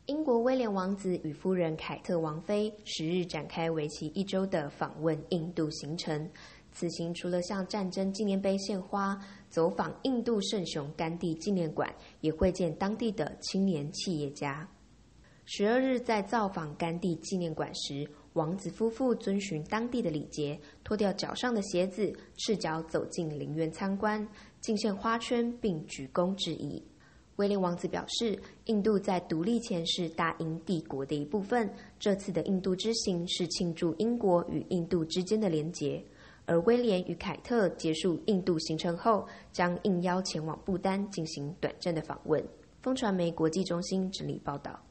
英国威廉王子与夫人凯特王妃10日展开为期1周的访问印度行程。此行除了向战争纪念碑献花、走访印度圣雄甘地纪念馆，也会见当地的青年企业家。12日在造访甘地纪念馆时，王子夫妇遵循当地的礼节，脱掉脚上的鞋子，赤脚走进陵园参观，敬献花圈并鞠躬致意。威廉王子表示，印度在独立前是大英帝国的一部分，这次的印度之行是庆祝英国与印度之间的连结。而威廉与凯特结束印度行程后，将应邀前往不丹进行短暂的访问。风传媒国际中心整理报道。